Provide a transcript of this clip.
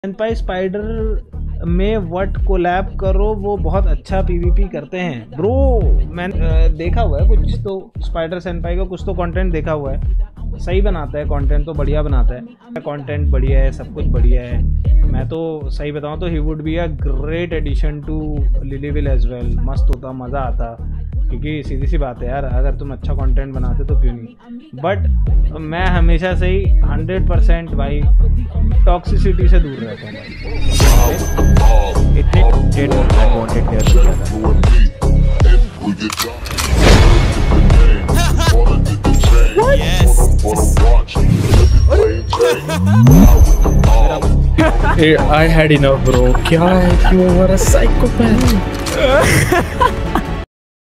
सेनपाई spider में वट collab करो, वो बहुत अच्छा पीवीपी करते हैं ब्रो। मैंने देखा हुआ है कुछ तो स्पाइडर सेनपाई का कुछ तो कंटेंट देखा हुआ है, सही बनाता है कंटेंट, तो बढ़िया बनाता है, कंटेंट बढ़िया है, सब कुछ बढ़िया है। मैं तो सही बताऊं तो he would be a great addition to Lilyville as well. मस्त होता, मज़ा आता, क्योंकि सीधी सी बात है यार, अगर तुम अच्छा कंटेंट बनाते तो क्यों नहीं। बट मैं हमेशा से ही 100% भाई टॉक्सिसिटी से दूर रहता हूँ भाई। इतने toxic unwanted hair I had enough, bro. क्या है कि वो हमारा साइकोपैथ